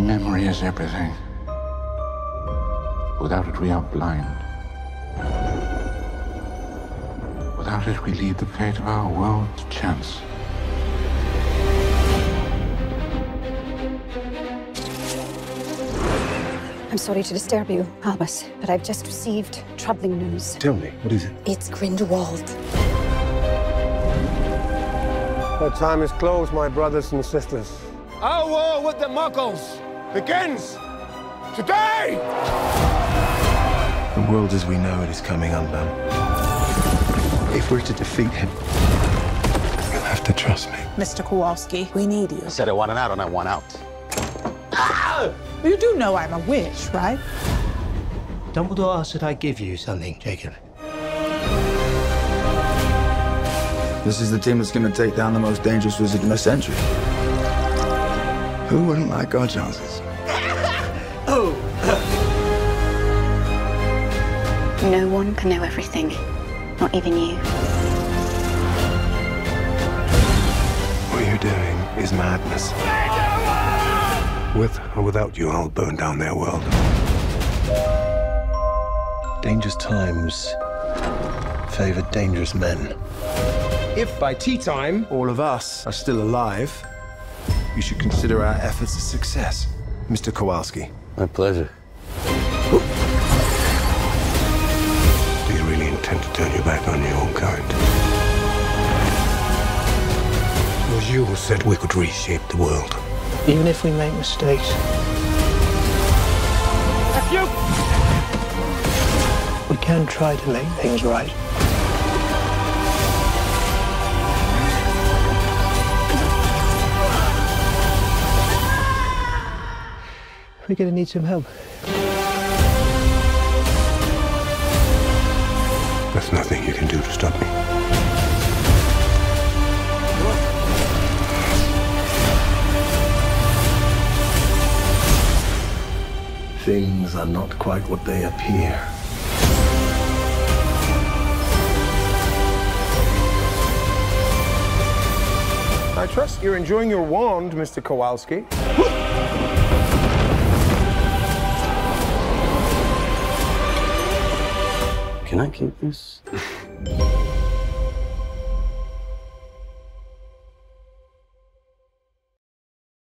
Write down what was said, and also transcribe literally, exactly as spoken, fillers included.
Memory is everything. Without it, we are blind. Without it, we leave the fate of our world to chance. I'm sorry to disturb you, Albus, but I've just received troubling news. Tell me, what is it? It's Grindelwald. The time is closed, my brothers and sisters. Our war with the Muggles begins today! The world as we know it is coming undone. If we're to defeat him, you'll have to trust me. Mister Kowalski, we need you. I said I want an out and I want out. You do know I'm a witch, right? Dumbledore asked that I give you something, Jacob. This is the team that's going to take down the most dangerous wizard in the century. Who wouldn't like our chances? Oh! No one can know everything, not even you. What you're doing is madness. With or without you, I'll burn down their world. Dangerous times favor dangerous men. If by tea time, All of us are still alive. You should consider our efforts a success. Mister Kowalski, My pleasure. do you really intend to turn your back on your own kind? It was you who said we could reshape the world. Even if we make mistakes. You! We can try to make things right. We're gonna need some help. There's nothing you can do to stop me. Things are not quite what they appear. I trust you're enjoying your wand, Mister Kowalski. Can I keep this?